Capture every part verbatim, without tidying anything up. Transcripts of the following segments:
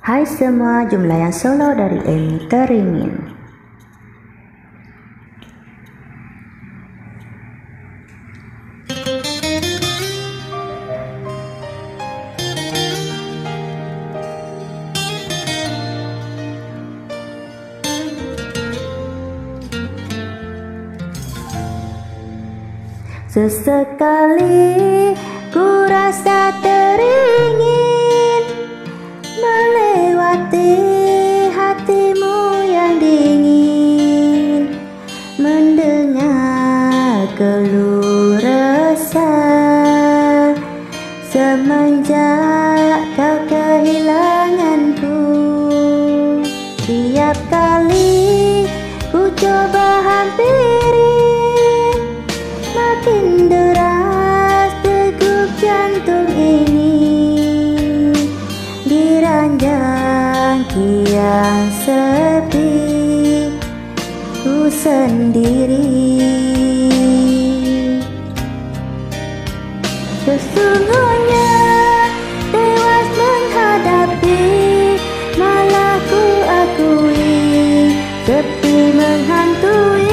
Hai semua, jumlah yang solo dari Emi Teringin. Sesekali ku rasa teringin melewati hatimu yang dingin, mendengar keluh resah semenjak kau kehilanganku. Tiap kali ku coba hampiri, makin deras degup jantung ini. Di ranjang kian sepi, ku sendiri. Sesungguhnya tewas menghadapi, malah ku akui sepi menghantui.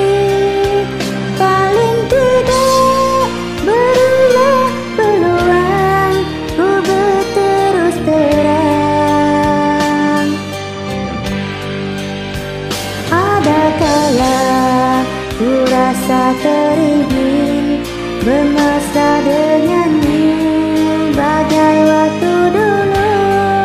Paling tidak berilah peluang ku berterus terang. Ada kala ku rasa teringin bermesra denganmu bagai waktu dulu,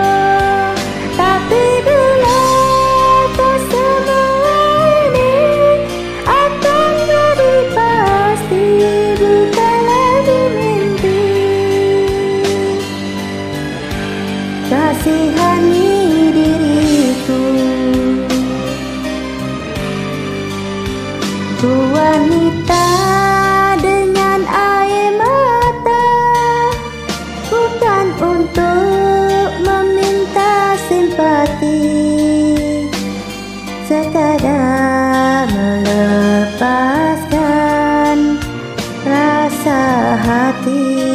tapi bila tak semua ini akan jadi pasti, bukan lagi mimpi. Kasihani diriku, ku wanita dengan air mata, bukan untuk meminta simpati, sekadar melepaskan rasa hati.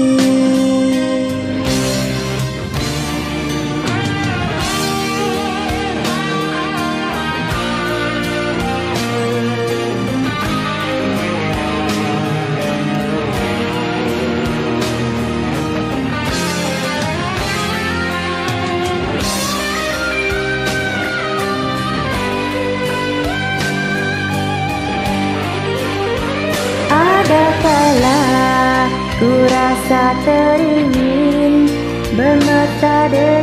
Ada kala ku rasa teringin bermesra